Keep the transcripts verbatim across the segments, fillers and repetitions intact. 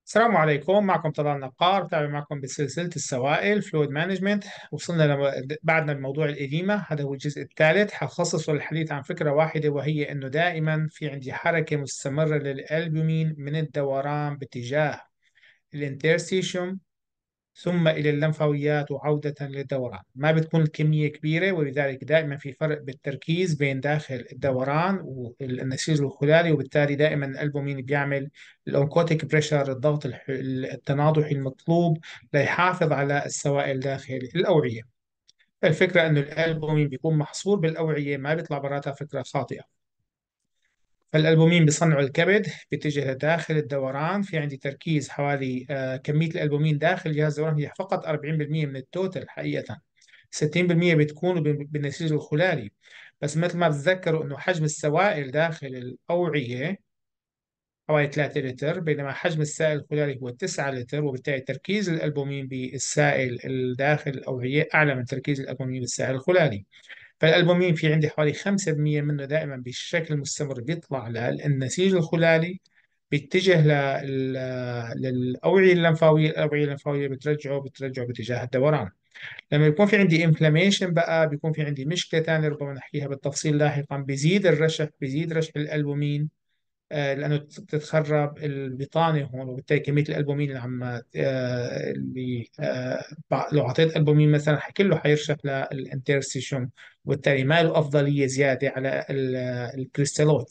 السلام عليكم. معكم طلال نقار بتابع معكم بسلسلة السوائل فلويد مانجمنت. وصلنا لم... بعدنا الموضوع الإديمة، هذا هو الجزء الثالث. حخصصه للحديث عن فكرة واحدة، وهي أنه دائما في عندي حركة مستمرة للألبومين من الدوران باتجاه الانترستيشن ثم إلى اللمفاويات وعودة للدوران. ما بتكون الكمية كبيرة، ولذلك دائما في فرق بالتركيز بين داخل الدوران والنسيج الخلالي، وبالتالي دائما الألبومين بيعمل الأونكوتيك بريشر، الضغط الح- التناضحي المطلوب ليحافظ على السوائل داخل الأوعية. الفكرة أنه الألبومين بيكون محصور بالأوعية، ما بيطلع براتها، فكرة خاطئة. فالألبومين بيصنعوا الكبد، بيتجه لداخل الدوران. في عندي تركيز حوالي آه، كمية الألبومين داخل جهاز الدوران هي فقط أربعين بالمئة من التوتال حقيقة. ستين بالمئة بتكون بال- بالنسيج الخلالي. بس مثل ما بتذكروا أنه حجم السوائل داخل الأوعية حوالي ثلاثة لتر، بينما حجم السائل الخلالي هو تسعة لتر، وبالتالي تركيز الألبومين بالسائل الداخل الأوعية أعلى من تركيز الألبومين بالسائل الخلالي. فالألبومين في عندي حوالي خمسة بالمئة منه دائما بشكل مستمر بيطلع للنسيج الخلالي، بيتجه لل- للأوعية اللمفاوية. الأوعية اللمفاوية بترجعه بترجعه باتجاه الدوران. لما يكون في عندي انفلاميشن بقى، بيكون في عندي مشكلة ثانية ربما نحكيها بالتفصيل لاحقا. بيزيد الرشح بيزيد رشح الألبومين، آه، لأنه بتتخرب البطانة هون، وبالتالي كمية الألبومين اللي عم آه، اللي آه، بع- لو أعطيت ألبومين مثلا كله حيرشح للانترستيشن، وبالتالي ما له أفضلية زيادة على ال- الكريستالوت.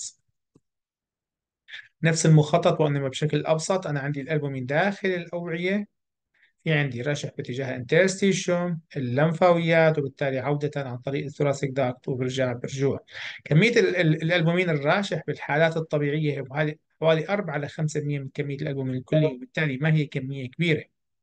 نفس المخطط، وإنما بشكل أبسط. أنا عندي الألبومين داخل الأوعية، في عندي رشح باتجاه الانترستيشن اللمفاويات، وبالتالي عودة عن طريق الثوراسيك داكت وبرجع برجوع. كمية ال- ال- الألبومين الراشح بالحالات الطبيعية هي حوالي حوالي أربعة ل خمسة بالمئة من كمية الألبومين الكلي، وبالتالي ما هي كمية كبيرة.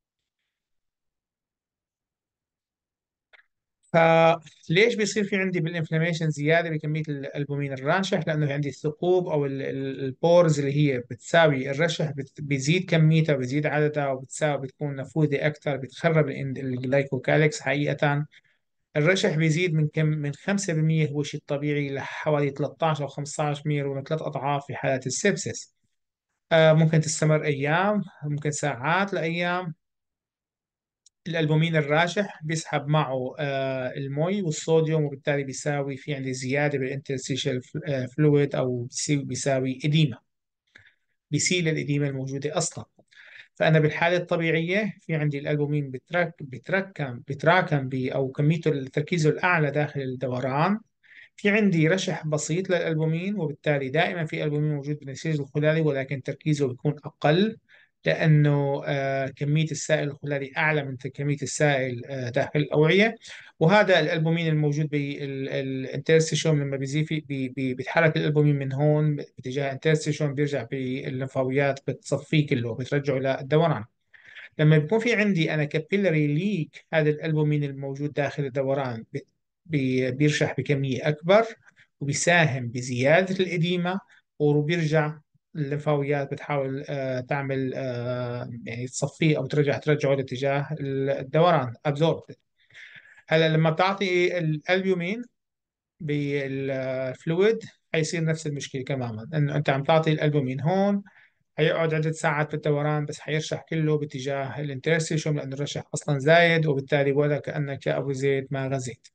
فليش بيصير في عندي بالانفلاميشن زياده بكميه الالبومين الراشح؟ لانه عندي الثقوب او ال- ال- البورز اللي هي بتساوي الرشح، بت- بيزيد كميتها وبيزيد عددها، وبتساوي بتكون نفوذه اكثر، بتخرب الإن- الجلايكوكاليكس حقيقه. الرشح بيزيد من كم من خمسة بالمئة، هو شيء طبيعي، لحوالي ثلاثة عشر او خمسة عشر بالمئة، ومن ثلاث اضعاف في حالات السبسس. آه، ممكن تستمر ايام، ممكن ساعات لايام. الألبومين الراشح بيسحب معه آه، المي والصوديوم، وبالتالي بيساوي في عندي زيادة بالانترستيشال فلويد، أو بيساوي بيساوي إديمة، بيسيل الإديمة الموجودة أصلا. فأنا بالحالة الطبيعية في عندي الألبومين بترك بتركم بتراكم ب أو كميته تركيزه الأعلى داخل الدوران. في عندي رشح بسيط للألبومين، وبالتالي دائما في ألبومين موجود بالنسيج الخلالي، ولكن تركيزه بيكون أقل، لأنه آه، كمية السائل الخلالي أعلى من كمية السائل آه، داخل الأوعية. وهذا الألبومين الموجود بالانترستيشوم لما بيزيد في بي بي بيتحرك الألبومين من هون باتجاه الانترستيشوم، بيرجع بالليمفاويات بتصفيه كله، بترجعه للدوران. لما بيكون في عندي انا كابيلاري ليك، هذا الالبومين الموجود داخل الدوران بي- بي- بيرشح بكميه اكبر، وبيساهم بزياده الاديمه، وبيرجع الليمفاويات بتحاول آه، تعمل آه، يعني تصفيه او ترجع ترجعه لاتجاه الدوران ابزورب. هلا لما بتعطي الالبومين بالفلويد حيصير نفس المشكله تماما، انه انت عم تعطي الالبومين هون، هيقعد عدة ساعات في الدوران، بس هيرشح كله باتجاه الانترستيشن، لأن الرشح أصلا زايد، وبالتالي ولا كأنك يا أبو زيد ما غزيت.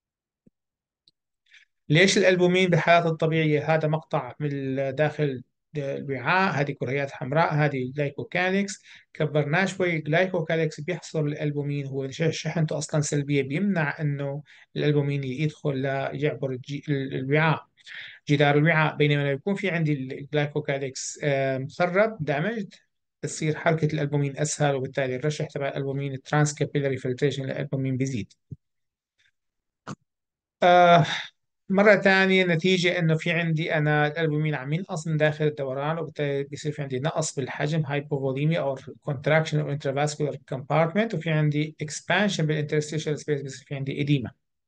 ليش الألبومين بالحالات الطبيعية؟ هذا مقطع من داخل الوعاء، هذه كريات حمراء، هذه جلايكوكاليكس. كبرناه شوي. الجلايكوكاليكس بيحصل الألبومين، هو ش- شحنته أصلا سلبية، بيمنع إنه الألبومين يدخل ليعبر الجي- الوعاء، جدار الوعاء. بينما لما يكون في عندي الجلايكوكاليكس آه، مخرب دامج، بتصير حركة الألبومين أسهل، وبالتالي الرشح تبع الألبومين الترانس كابيلاري فلتريشن للألبومين بيزيد. آه مرة ثانية، نتيجة إنه في عندي أنا الألبومين عم ينقص من داخل الدوران، وبالتالي بيصير في عندي نقص بالحجم، هايبوفوليميا أو كونتراكشن أو انترافاسكولار كومبارتمنت، وفي عندي اكسبانشن بالانترستيشال سبيس، بيصير في عندي إديما.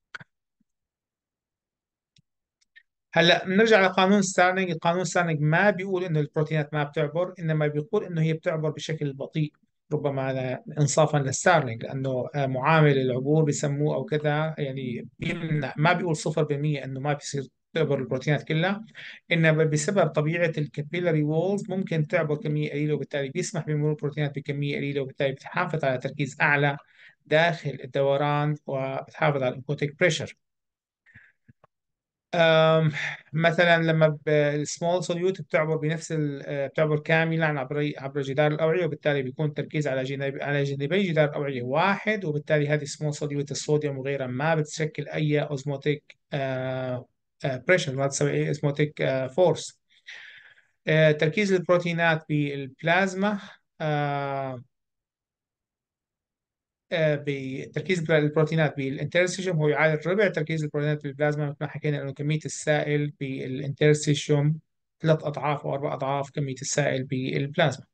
هلا بنرجع لقانون ستارلينج. قانون ستارلينج ما بيقول انه البروتينات ما بتعبر، انما بيقول انه هي بتعبر بشكل بطيء. ربما هذا انصافا لستارلينج، لانه آه، معامل العبور بسموه او كذا، يعني بيمنع، ما بيقول صفر بالمئة انه ما بيصير تعبر البروتينات كلها، إنما بسبب طبيعة الكابيلاري وولز ممكن تعبر كمية قليلة، وبالتالي بيسمح بمرور البروتينات بكمية قليلة، وبالتالي بتحافظ على تركيز أعلى داخل الدوران وبتحافظ على الانبوتيك بريشر. أم، مثلا لما السمول سوليوت بتعبر بنفس ال- آه، بتعبر كاملا عبر عبر جدار الأوعية، وبالتالي بيكون التركيز على جانب على جانبي جدار الأوعية واحد، وبالتالي هذه السمول سوليوت الصوديوم وغيرها ما بتشكل أي اوزموتيك بريشر، ما تسوي أي اوزموتيك فورس. تركيز البروتينات بالبلازما، آه، آه، بتركيز البروتينات بالانترستيشيوم هو يعادل ربع تركيز البروتينات بالبلازما، مثل ما حكينا انه كميه السائل بالانترستيشيوم ثلاث اضعاف او اربع اضعاف كميه السائل بالبلازما.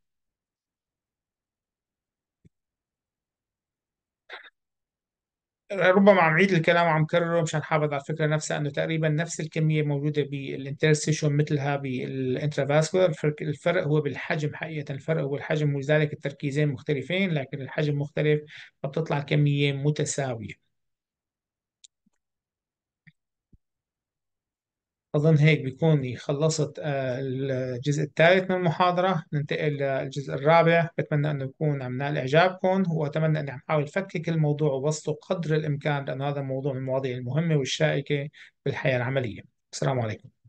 ربما عم عيد الكلام وعم كرره مشان حافظ على الفكره نفسها، انه تقريبا نفس الكميه موجوده بالانترستيشيوم مثلها بالانترافاسكولار. الفرق الفرق هو بالحجم، حقيقه الفرق هو الحجم، ولذلك التركيزين مختلفين لكن الحجم مختلف، فبتطلع كميه متساويه. أظن هيك بيكون خلصت آه، الجزء الثالث من المحاضرة. ننتقل للجزء الرابع. بتمنى أنه يكون عم نال إعجابكم، وأتمنى أني عم حاول فكك الموضوع وبسطه قدر الإمكان، لأنه هذا موضوع من المواضيع المهمة والشائكة في الحياة العملية. السلام عليكم.